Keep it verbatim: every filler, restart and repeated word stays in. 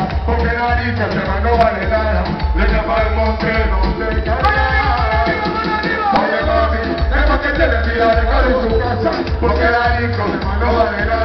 casa, porque la dicha se va no vale nada. Le llama al monte, no se calla. Oye mami, es para que te le pida dejar en su casa, porque la disco se va no vale nada.